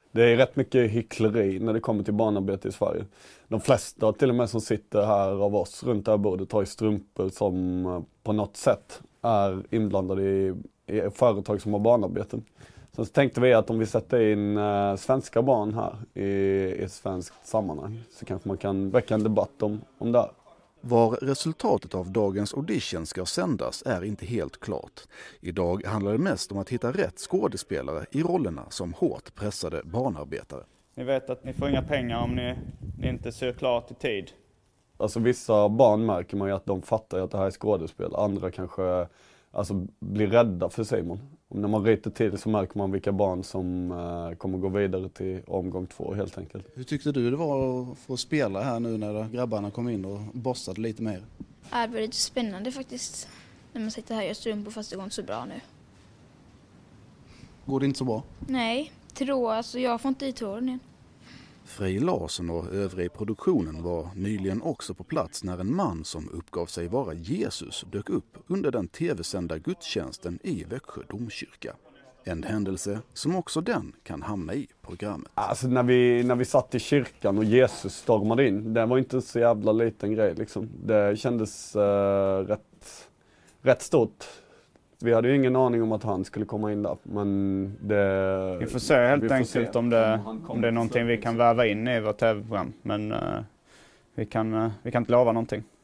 Det är rätt mycket hyckleri när det kommer till barnarbete i Sverige. De flesta till och med som sitter här av oss runt det här bordet har ju strumpor som på något sätt är inblandade i företag som har barnarbeten. Så tänkte vi att om vi sätter in svenska barn här i ett svenskt sammanhang så kanske man kan väcka en debatt om det här. Var resultatet av dagens audition ska sändas är inte helt klart. Idag handlar det mest om att hitta rätt skådespelare i rollerna som hårt pressade barnarbetare. Ni vet att ni får inga pengar om ni inte ser klart i tid. Alltså vissa barn märker man ju att de fattar att det här är skådespel. Andra kanske blir rädda för Simon. Och när man ryter till så märker man vilka barn som kommer gå vidare till omgång 2 helt enkelt. Hur tyckte du det var att få spela här nu när grabbarna kom in och bossade lite mer? Det var lite spännande faktiskt. När man sitter här och gör strumpor fast det går inte så bra nu. Går det inte så bra? Nej, jag får inte i tråden än. Frej Larsson och övriga i produktionen var nyligen också på plats när en man som uppgav sig vara Jesus dök upp under den tv-sända gudstjänsten i Växjö domkyrka. En händelse som också den kan hamna i programmet. Alltså när vi satt i kyrkan och Jesus stormade in, det var inte en så jävla liten grej liksom. Det kändes rätt stort. Vi hade ju ingen aning om att han skulle komma in där, men vi får se helt enkelt om det är någonting vi kan väva in i vårt tv-program, men vi kan inte lova någonting.